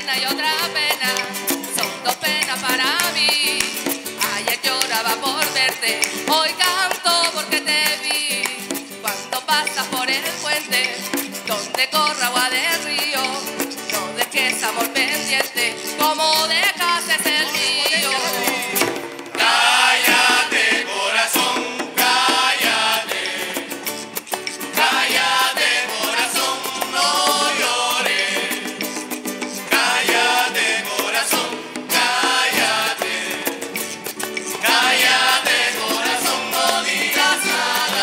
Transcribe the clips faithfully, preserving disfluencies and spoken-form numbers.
pena y otra pena, son dos penas para mí. Ayer lloraba por verte, hoy canto porque te vi. Cuando pasas por el puente, donde corre agua del río, no dejes amor pendiente, como dejaste el mío. Cállate, corazón, cállate. Cállate, corazón, no llores. Cállate, corazón, cállate. Cállate, corazón, no digas nada.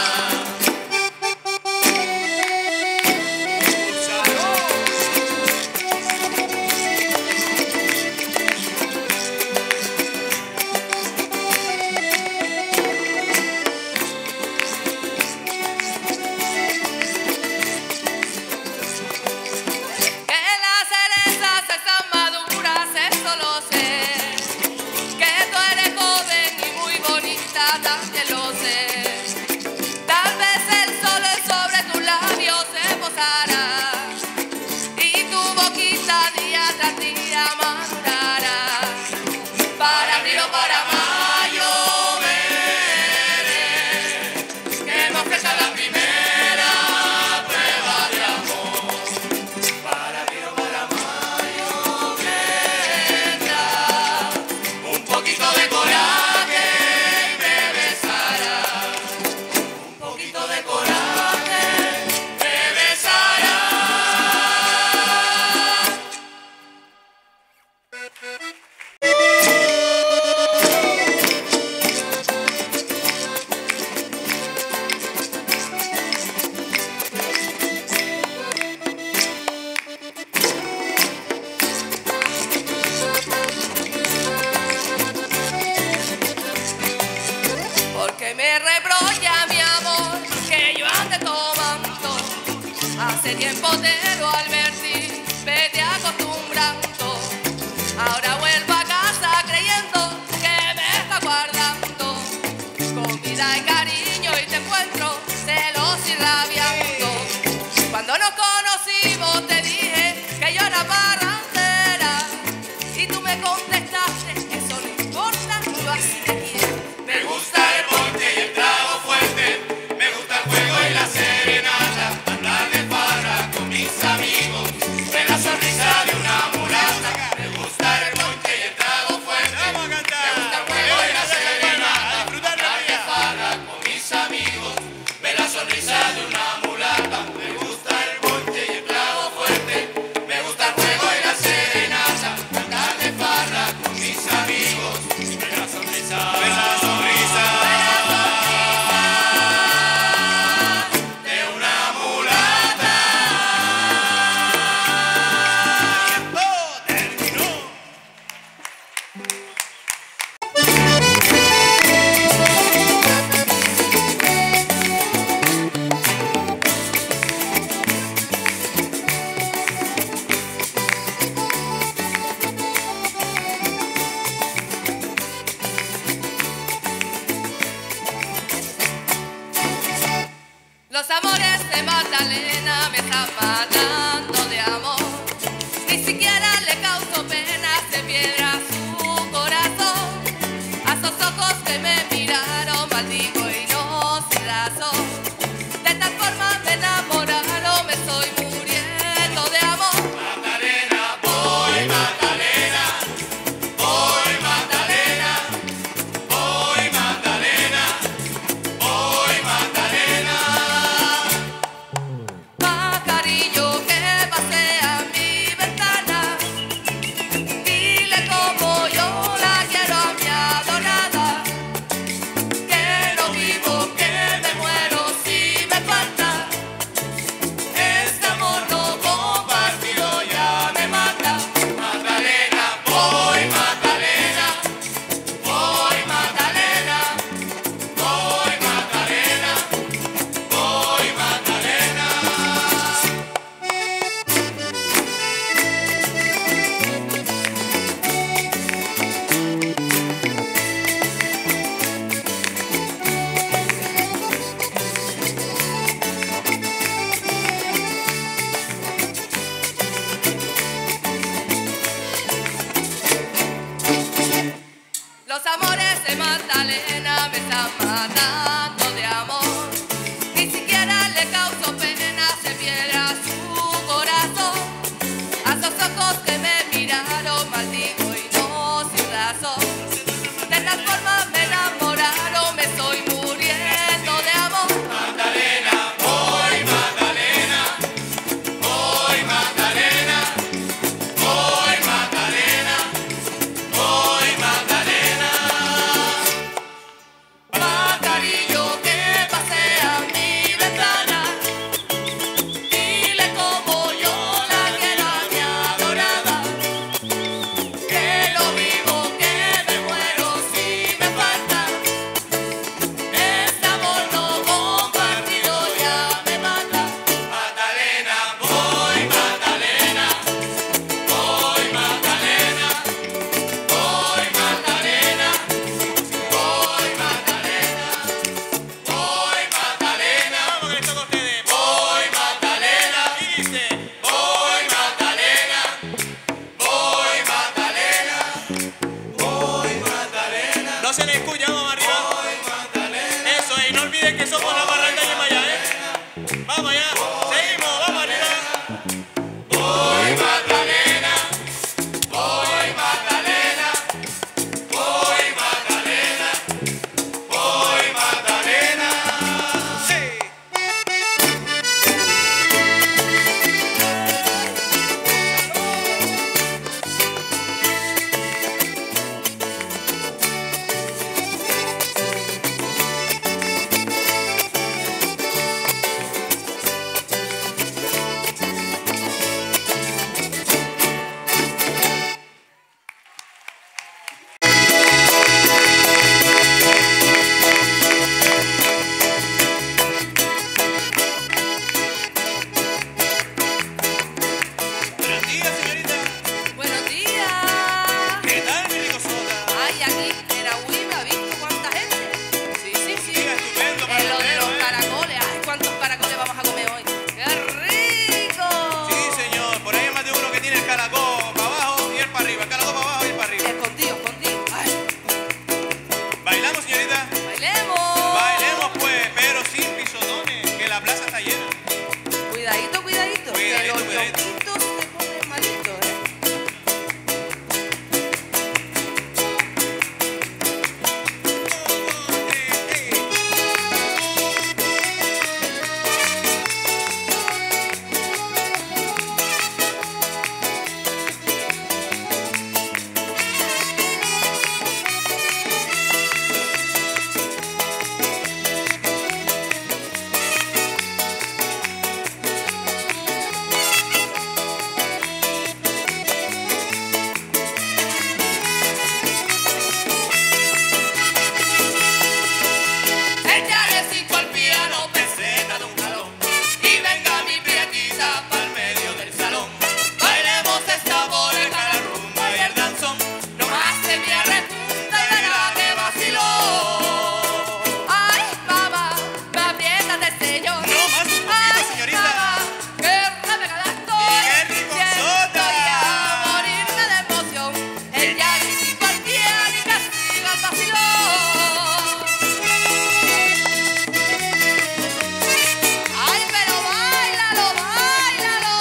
Que las cerezas están maduras, eso lo sé. Que tú eres joven y muy bonita, también lo sé. Tal vez el sol sobre tus labios se posará y tu boquita día tras día madurará. Para abril o para mayo veré que me ofrezca la primera prueba de amor. Para abril o para mayo vendrá un poquito de coraje y me besará. Un poquito de coraje me besará. Porque me rebrolla mi amor, que yo ande tomando. Hace tiempo te lo advertí, vete acostumbrando. Ahora vuelvo a casa creyendo que me está guardando comida y cariño y te encuentro celos y rabiando. Cuando nos conocimos te dije que yo era parrandera y tú me contestaste, eso no importa, yo así te quiero. Me gusta el porte y el trago fuerte, me gusta el juego y la serenata, andar de farra con mis amigos, ver la sonrisa de una mulata. Me gusta el porte y el trago fuerte, me gusta el juego y la serenata, andar de farra con mis amigos, ver la sonrisa de una mulata. Me gusta el porte y el trago fuerte, me gusta el juego y la serenata, andar de farra con mis amigos, ver la sonrisa, ver la sonrisa de una mulata. Terminó. Los amores de Magdalena me están matando de amor. Ni siquiera le causo penas de piedra a su corazón. A esos ojos que me miraron maldigo y no sin razón. De tal forma me enamoraron, me estoy muriendo de amor. Magdalena, voy Magdalena, voy Magdalena, voy Magdalena, voy Magdalena. Pajarillo que Pobre Magdalena, me está matando de amor. Ni siquiera le causó pena, se piedra su corazón. A esos ojos que me miraron, maldigo y no sin razón. De tal forma me enamoraron, me estoy muriendo de amor. Magdalena, voy Magdalena, voy Magdalena, voy Magdalena, voy Magdalena. Pajarillo que pasea mi ventana, dile como yo la quiero a mi adorada, que lo vivo que me muero si me falta, este amor no compartido ya me mata. Magdalena, voy Magdalena, voy Magdalena, voy Magdalena, voy Magdalena, voy Magdalena. Vamos que esto con ustedes. Voy Magdalena. Y dice, voy Magdalena, voy Magdalena, voy Magdalena. No se le escucha, vamos arriba. Voy Magdalena. Eso, y no olviden que somos la barranca de Maya, ¿eh? Vamos allá, seguimos, vamos arriba. Voy Magdalena, voy Magdalena, voy Magdalena, voy Magdalena. Sí. Buenos días, señorita. Buenos días. ¿Qué tal, mi rico soda? Ay, aquí en Agüime, ¿ha visto cuánta gente? Sí, sí, sí. Día estupendo para En lo de el los ¿eh? caracoles. Ay, cuántos caracoles vamos a comer hoy. ¡Qué rico! Sí, señor. Por ahí hay más de uno que tiene el caracol para abajo y el para arriba. El caracol para abajo y el para arriba. Escondido, escondido. Ay, ¿Bailamos, señorita? bailemos. Bailemos, pues, pero sin pisotones, que la plaza está llena. Cuidadito, cuidadito. Que Cuidadito, los cuidadito. loquitos se ponen malitos, ¿eh? Ella le cinco al piano, Peseta de un jalón y venga mi prietita pa'l medio del salón. Bailemos esta boleca, la rumba y el danzón. no más se me arrepunta y verá que vaciló. Ay, mamá, me aprietas de señor. No más un poquito, señorita. Mamá, qué repegada estoy. Y qué rico Siento sota. ya morirme de emoción. Ella le cinco al piano y castiga el vacilón. Ay, pero báilalo, báilalo.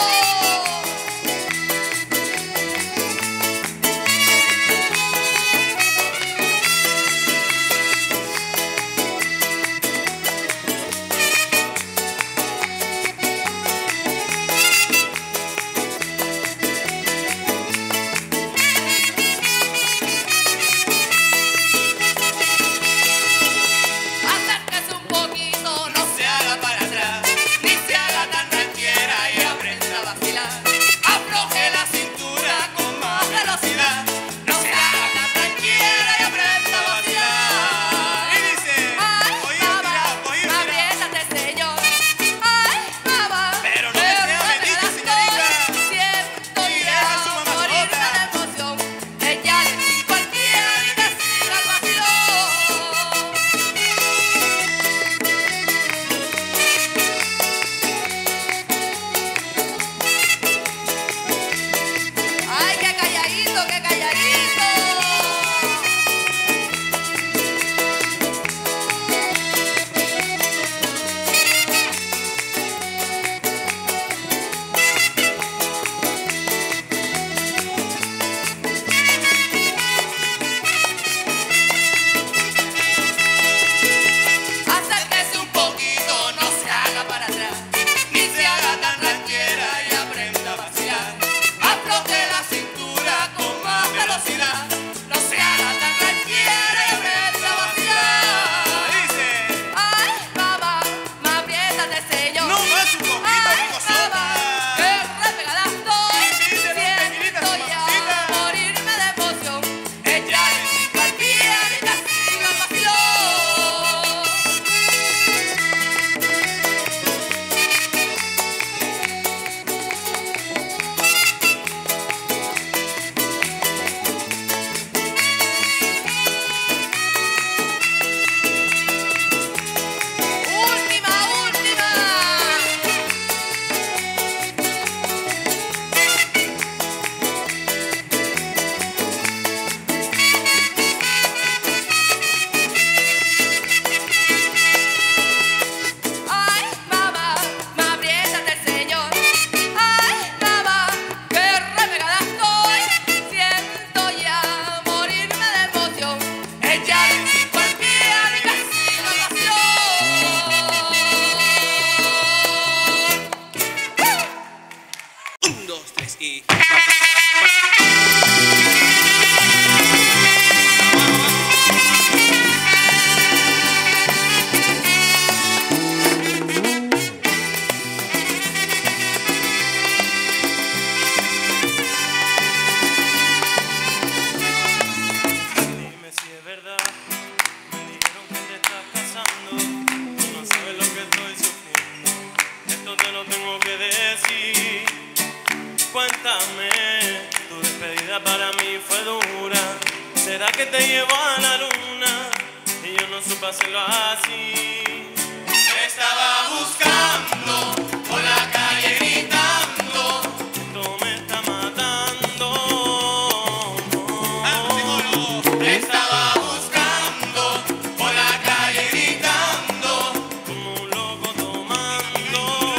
Acérquese un poquito, no Se haga para atrás, ni se haga tan tranquila y aprenda a vacilar. Afloje la cintura con más velocidad. No se haga tan tranquila y aprenda a vacilar. Y dice, Ay, cogido mamá, tirado, cogido tirado. apriétate, señor. Ay, mamá, Pero no qué me sea bendita, repegada señorita. estoy. Siento Y ya deja su mamá morirme sola. de emoción. Ella le cinco al piano y castiga el vacilón. Ay, qué calladito, qué calladito. será que te llevo a la luna y yo no supe hacerlo así? Te estaba buscando por la calle gritando. Esto me está matando. Te estaba buscando por la calle gritando. Como un loco tomando.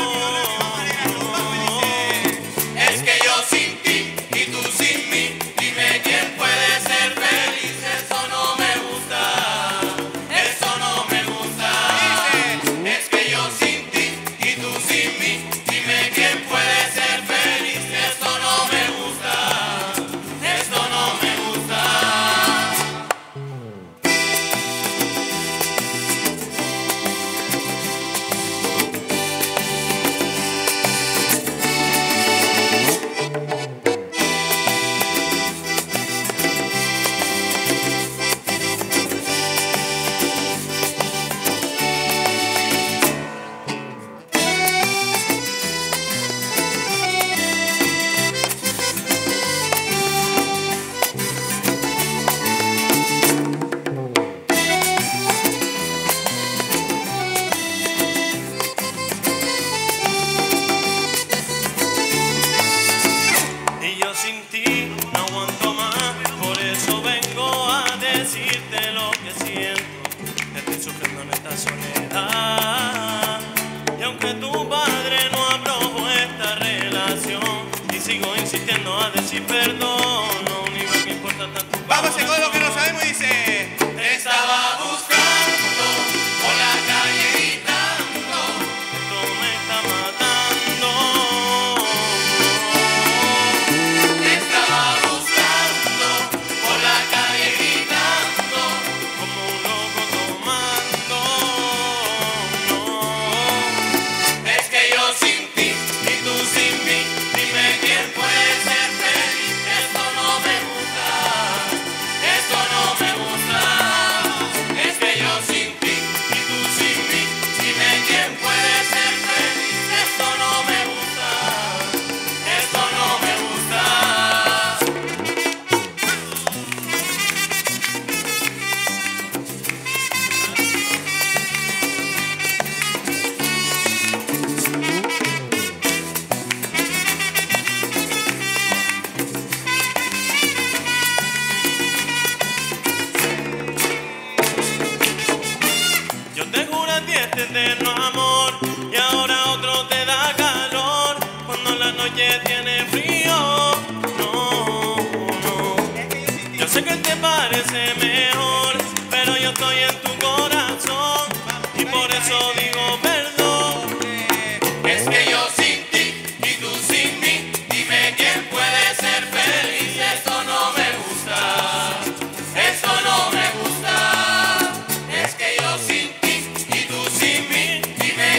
Es que yo sin ti y tú sin mí, dime quién puede ser feliz. Eso no me gusta, eso no me gusta. Es que yo sin ti y tú sin mí, dime quién puede ser feliz. Esto no me gusta, esto no me gusta. Y yo sin ti no aguanto más, por eso vengo a decirte lo que siento. Estoy sufriendo en esta soledad. Y aunque tu padre no aprobó esta relación, y sigo insistiendo a decir perdón, lo único que importa está tu Vamos ese coro que no sabemos y dice. Te estaba buscando por la calle gritando. esto me está matando. Te estaba buscando por la calle gritando. Como un loco tomando. Es que yo sin ti y tú sin mí, dime quién puede ser feliz. Esto no me gusta, esto no me gusta. Es que yo sin ti y tú sin mí, dime quién puede ser feliz. Esto no me gusta, esto no me gusta. Yo te juro a ti este eterno amor y ahora otro te da calor cuando la noche tiene frío. No, no. Yo sé que te parece mejor, pero yo estoy en tu corazón y por eso digo perdón. Es que yo sin ti y tú sin mí, dime quién puede ser feliz. Esto no me gusta, esto no me gusta. Es que yo sin ti y tú sin mí, dime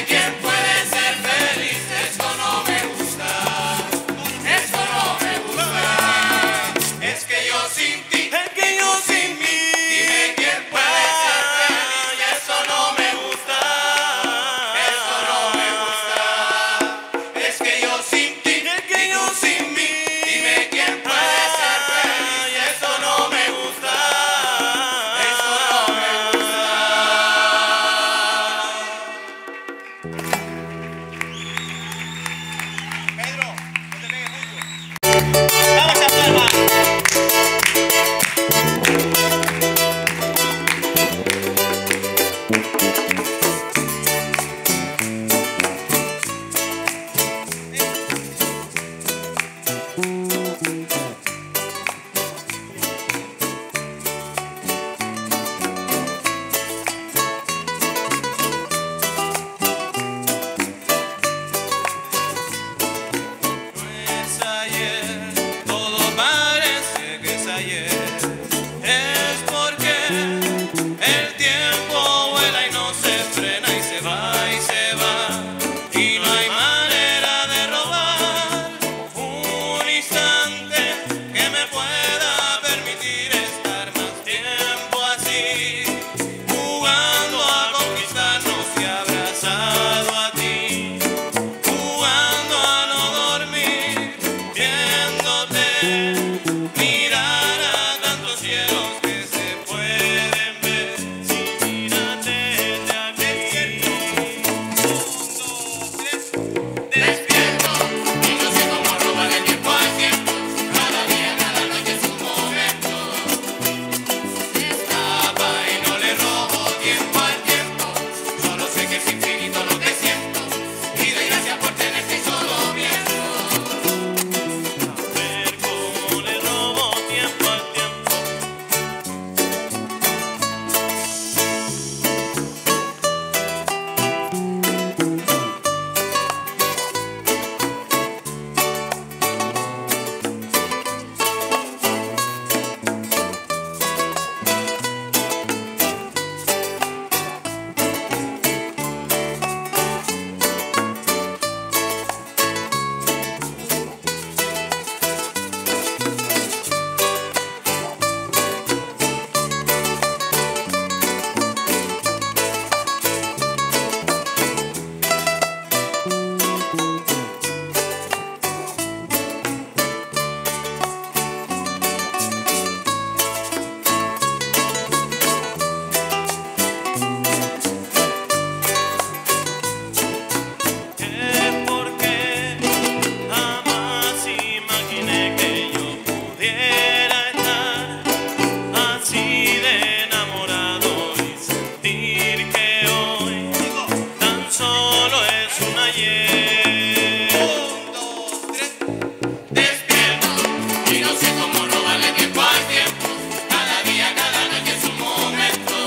cómo robarle tiempo al tiempo. Cada día, cada noche es un momento.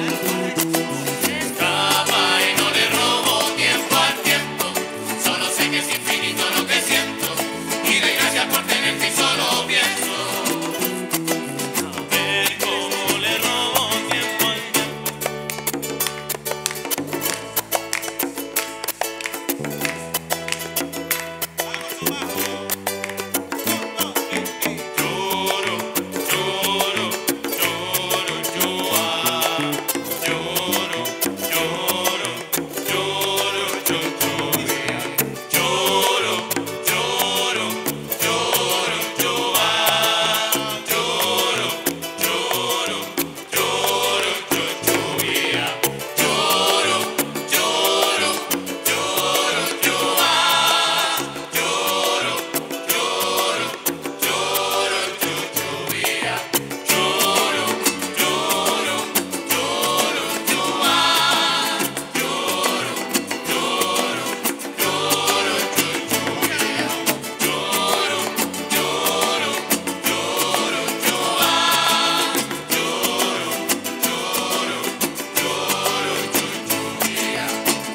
Escapa y no le robo tiempo al tiempo. Solo sé que es infinito lo que siento. Y doy gracias por tenerte y solo pienso. A ver cómo le robo tiempo al tiempo. Lloro, lloro, lloro, lloa. Lloro, lloro, lloro, yo, lloría. Lloro, lloro, lloro, lloa. Lloro, lloro, lloro, yo, lloría. Lloro, lloro, lloro, lloa. Lloro, lloro, lloro, yo, lloría. Lloro, lloro, lloro, lloa. Lloro, lloro, lloro, yo, lloría. Lloro, lloro, lloro, lloa. Lloro, lloro, lloro, yo, lloría.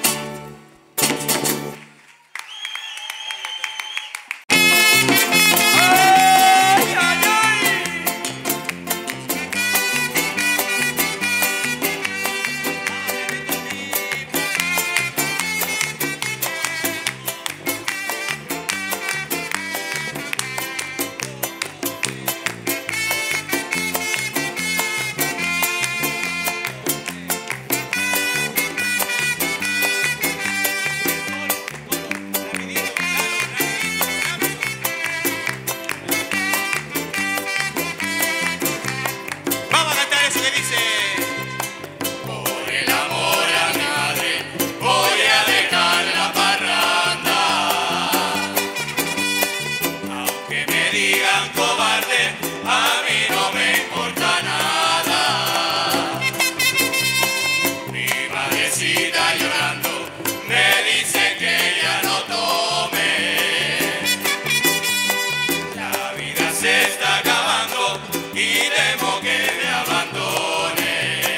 Vamos a cantar eso que dice. Por el amor a mi madre voy a dejar la parranda. Aunque me digan cobarde, a mí no me importa nada. Mi madrecita llorando me dice que ya no tome. La vida se está acabando y temo que me abandone.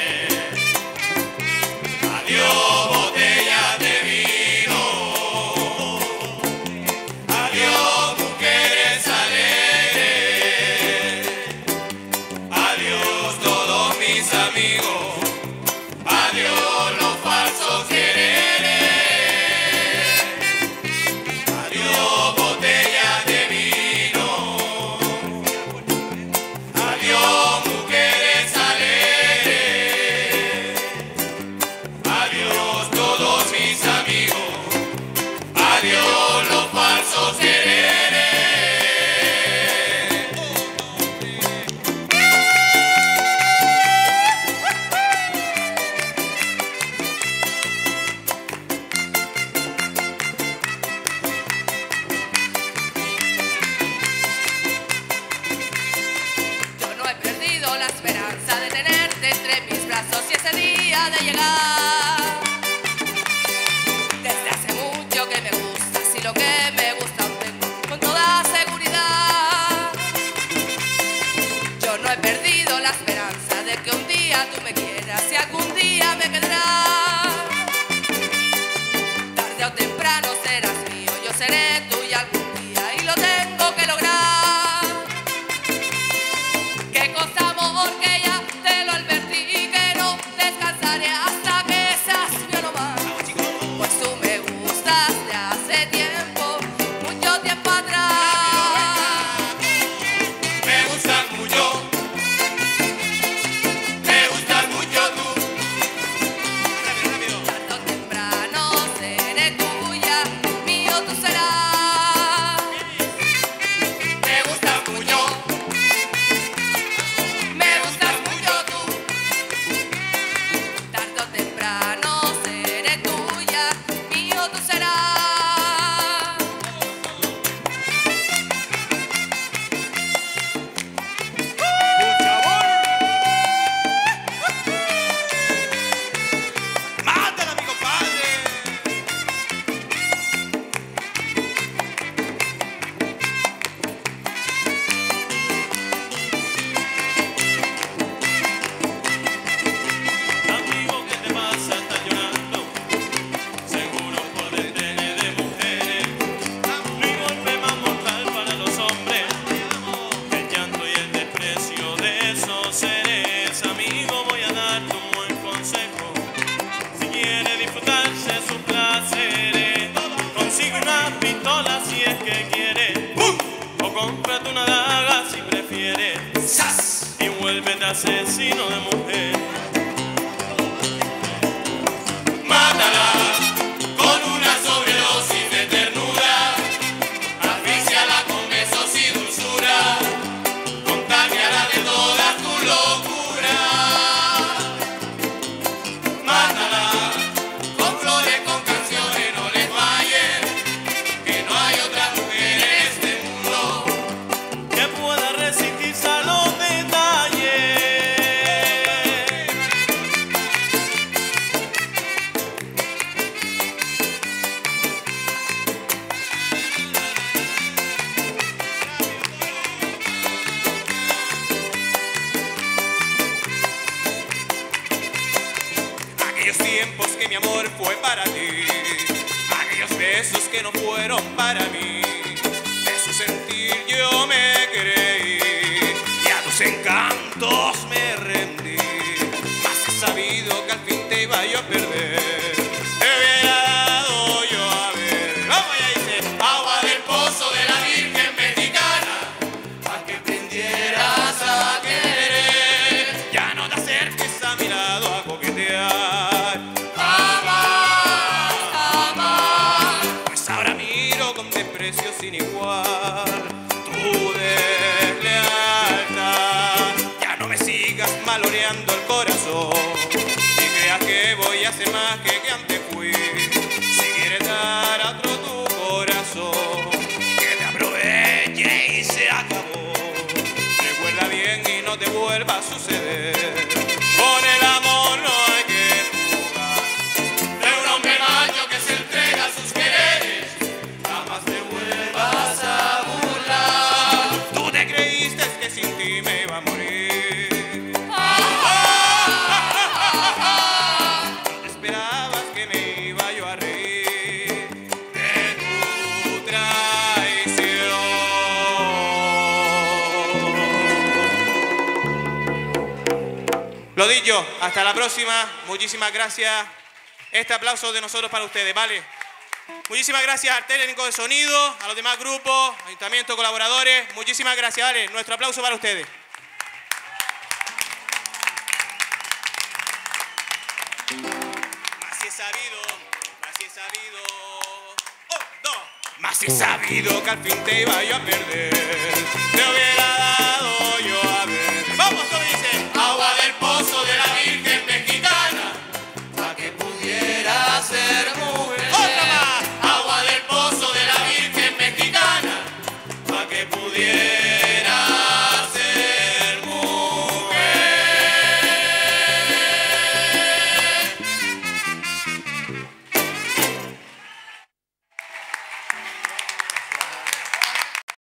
Adiós, botella de vino. Adiós, mujeres alegres. Adiós, todos mis amigos. Adiós, los falsos quereres. Adiós, botella de vino. Adiós, mujeres alegres. Adiós, todos mis amigos. Adiós, los falsos quereres. Yo no he perdido la esperanza de tenerte entre mis brazos y ese día de llegar. Desde hace mucho que me gustas y lo que me gusta aún tengo con toda seguridad. Yo no he perdido la esperanza de que un día tú me quieras y algún día me quedarás. Tarde o temprano serás mío, yo seré tuya algún día y lo tengo que lograr. Qué cosa amor que ya te lo advertí, que no descansaré hasta que seas mío nomás. Pues tú me gustas de hace tiempo, mucho tiempo atrás. Me gustas mucho. Me gustas mucho tú. asesino de mujer. Mátala con una sobredosis de ternura, asfixiala con besos y dulzura, contágiala de todas tus locuras. Mátala con flores, con canciones, no les falles, que no hay otra mujer en este mundo Que pueda resistirse a los detalles. Aquellos tiempos que mi amor fue para ti, aquellos besos que no fueron para mí, de su sentir yo me creí y a tus encantos me rendí. Mas he sabido que al fin te iba yo a perder, te hubiera dado yo a ver. Vamos, ya dice. agua del pozo de la Virgen Mexicana, pa' que aprendieras a querer. Ya no te acerques a mi lado a coquetear, Jamás, jamás. pues ahora miro con desprecio sin igual tu deslealtad. Ya no me sigas maloreando el corazón, ni creas que voy a hacer más que que antes fui. Si quieres dar a otro tu corazón, que te aproveche y se acabó. Recuerda bien y no te vuelva a suceder. Con el amor no hay que jugar. De un hombre macho que se entrega a sus quereres, jamás te vuelvas a burlar. Tú te creíste que sin ti me iba a morir. No te esperabas que me iba yo a reír de tu traición. Lo dicho, hasta la próxima. Muchísimas gracias. Este aplauso de nosotros para ustedes, ¿vale? Muchísimas gracias al técnico de sonido, a los demás grupos, ayuntamientos, colaboradores. Muchísimas gracias, ¿vale? Nuestro aplauso para ustedes. Más si he sabido, más si he sabido. ¡Oh, dos! Más si he sabido que al fin te iba yo a perder. Te hubiera